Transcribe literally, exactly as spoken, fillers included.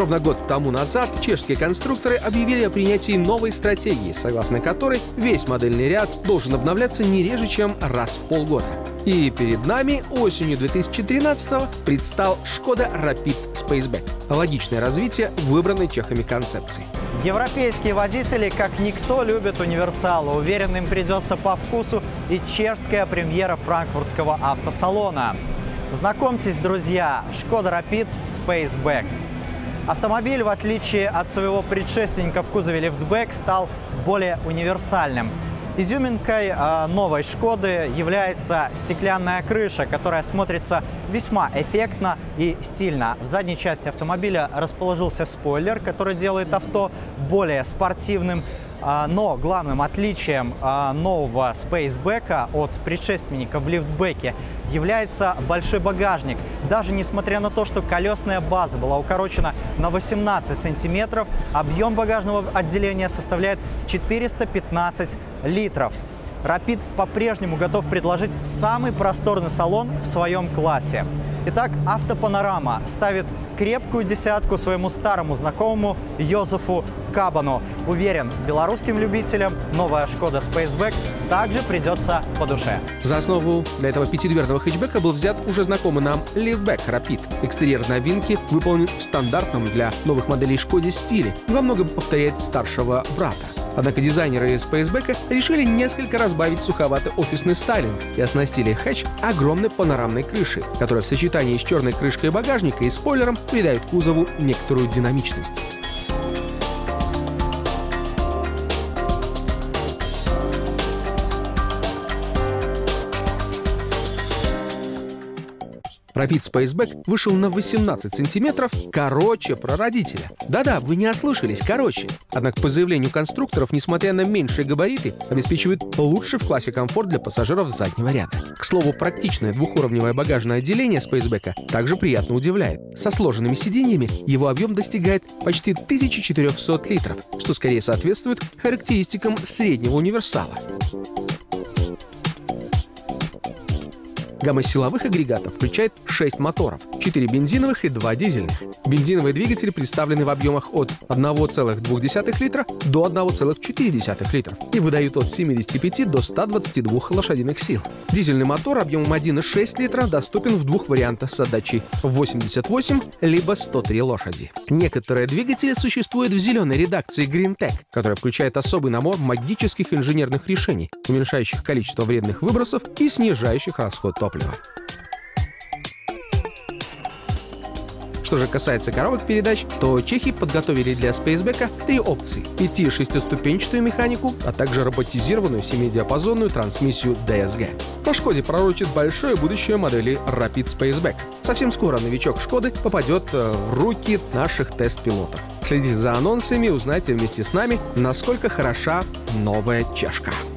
Ровно год тому назад чешские конструкторы объявили о принятии новой стратегии, согласно которой весь модельный ряд должен обновляться не реже, чем раз в полгода. И перед нами осенью две тысячи тринадцатого предстал Шкода Rapid Spaceback. Логичное развитие выбранной чехами концепции. Европейские водители, как никто, любят универсалы. Уверен, им придется по вкусу и чешская премьера франкфуртского автосалона. Знакомьтесь, друзья, Шкода Rapid Spaceback. Автомобиль, в отличие от своего предшественника в кузове лифтбэк, стал более универсальным. Изюминкой э, новой Шкоды является стеклянная крыша, которая смотрится весьма эффектно и стильно. В задней части автомобиля расположился спойлер, который делает авто более спортивным. Э, но главным отличием э, нового Spaceback от предшественника в лифтбэке является большой багажник. Даже несмотря на то, что колесная база была укорочена на восемнадцать сантиметров, объем багажного отделения составляет четыреста пятнадцать литров. Rapid по-прежнему готов предложить самый просторный салон в своем классе. Итак, автопанорама ставит крепкую десятку своему старому знакомому Йозефу Кабану. Уверен, белорусским любителям новая Шкода Spaceback также придется по душе. За основу для этого пятидверного хэтчбека был взят уже знакомый нам лифтбэк Rapid. Экстерьер новинки выполнен в стандартном для новых моделей Шкоде стиле и во многом повторяет старшего брата. Однако дизайнеры Spaceback решили несколько разбавить суховатый офисный стайлинг и оснастили хэтч огромной панорамной крышей, которая в сочетании с черной крышкой багажника и спойлером придает кузову некоторую динамичность. Rapid Spaceback вышел на восемнадцать сантиметров короче прародителя. Да-да, вы не ослышались, короче. Однако по заявлению конструкторов, несмотря на меньшие габариты, обеспечивает лучший в классе комфорт для пассажиров заднего ряда. К слову, практичное двухуровневое багажное отделение Spaceback также приятно удивляет. Со сложенными сиденьями его объем достигает почти тысячи четырёхсот литров, что скорее соответствует характеристикам среднего универсала. Гамма силовых агрегатов включает шесть моторов, четыре бензиновых и два дизельных. Бензиновые двигатели представлены в объемах от одного целых двух десятых литра до одного целых четырёх десятых литров и выдают от семидесяти пяти до ста двадцати двух лошадиных сил. Дизельный мотор объемом один и шесть литра доступен в двух вариантах с отдачей восемьдесят восемь либо сто три лошади. Некоторые двигатели существуют в зеленой редакции GreenTech, которая включает особый набор магических инженерных решений, уменьшающих количество вредных выбросов и снижающих расход топлива. Что же касается коробок передач, то чехи подготовили для Spaceback три опции: пяти- и шестиступенчатую механику, а также роботизированную семидиапазонную трансмиссию ди эс джи. На Шкоде пророчит большое будущее модели Rapid Spaceback. Совсем скоро новичок Шкоды попадет в руки наших тест-пилотов. Следите за анонсами и узнайте вместе с нами, насколько хороша новая чешка.